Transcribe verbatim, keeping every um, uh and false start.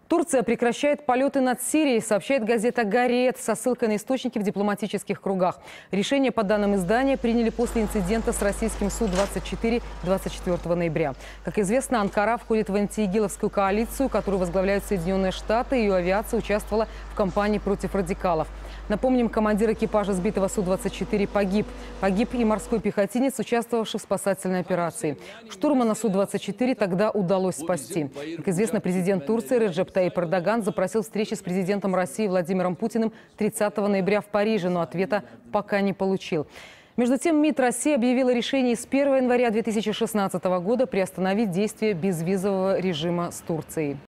Турция прекращает полеты над Сирией, сообщает газета «Гарриет» со ссылкой на источники в дипломатических кругах. Решение, по данным издания, приняли после инцидента с российским Су двадцать четыре двадцать четвёртого ноября. Как известно, Анкара входит в антиигиловскую коалицию, которую возглавляют Соединенные Штаты. Ее авиация участвовала в кампании против радикалов. Напомним, командир экипажа сбитого Су двадцать четыре погиб. Погиб и морской пехотинец, участвовавший в спасательной операции. Штурмана Су двадцать четыре тогда удалось спасти. Как известно, президент Турции Реджеп Таyyip Эрдоган запросил встречи с президентом России Владимиром Путиным тридцатого ноября в Париже, но ответа пока не получил. Между тем, МИД России объявила решение с первого января две тысячи шестнадцатого года приостановить действие безвизового режима с Турцией.